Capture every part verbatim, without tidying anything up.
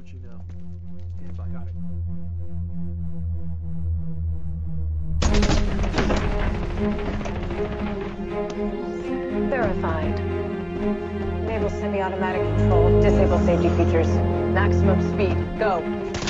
approaching now. Stand by. Got it. Verified. Enable semi-automatic control. Disable safety features. Maximum speed. Go.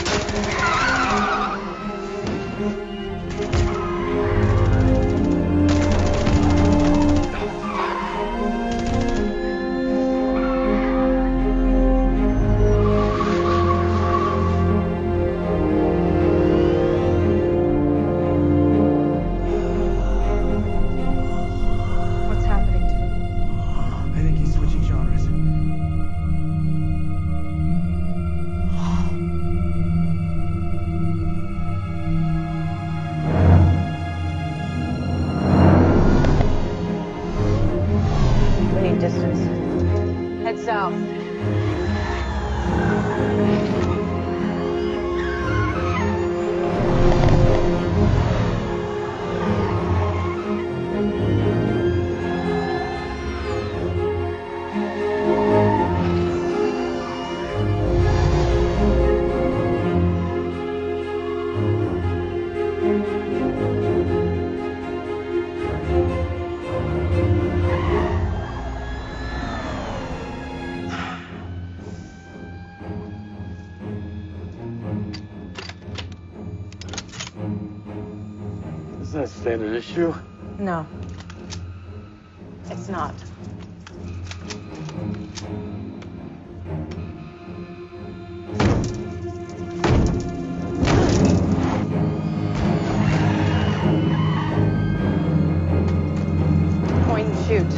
Distance. Head south. Is that a standard issue? No. It's not. Point and shoot.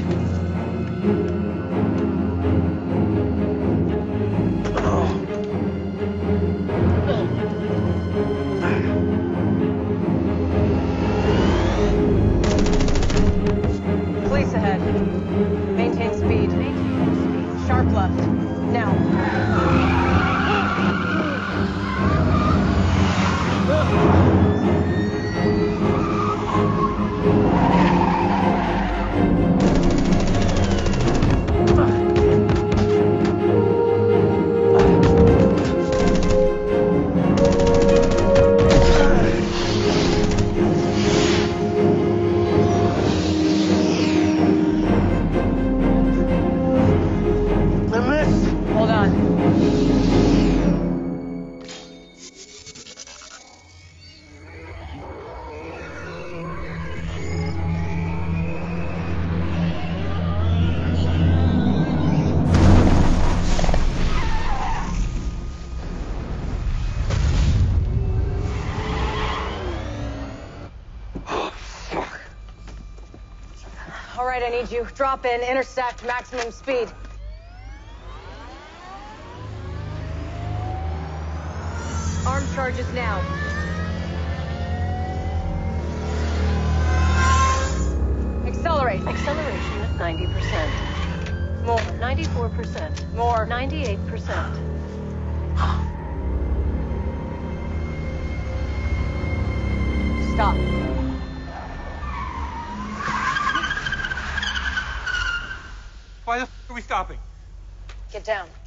Police ahead. Maintain speed. Sharp left. Now. Hold on. All right, I need you. Drop in, intersect, maximum speed. Arm charges now. Accelerate. Acceleration at ninety percent. More. ninety-four percent. More. ninety-eight percent. Stop. Why the f are we stopping? Get down.